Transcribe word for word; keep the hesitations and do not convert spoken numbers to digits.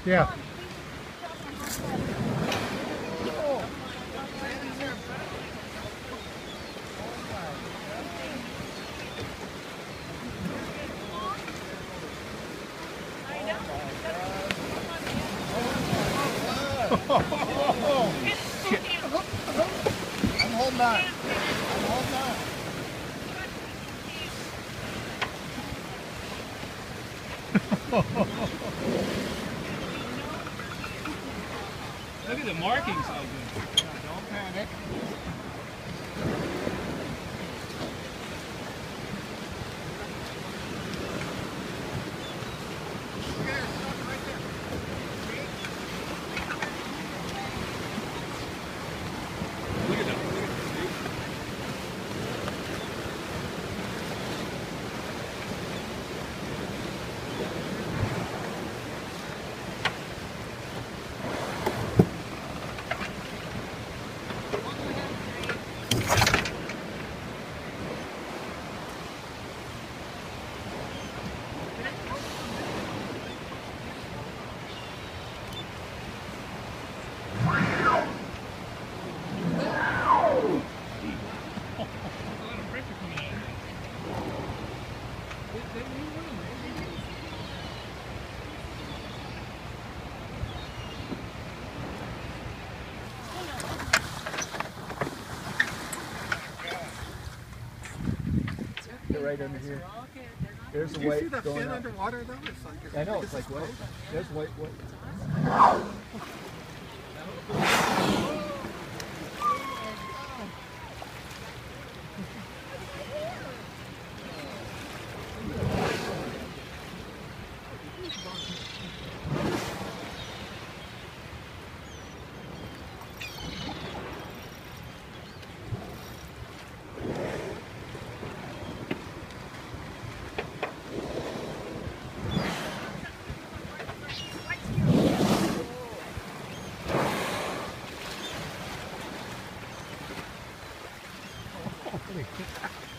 Yeah. I'm holding on. I'm holding on. Look at the markings how good. Don't panic. Look at that. They're right under here. There's the Did you white see the going fin up. underwater though? It's like it's, I know, it's it's like this white. close. There's white, white. Oh,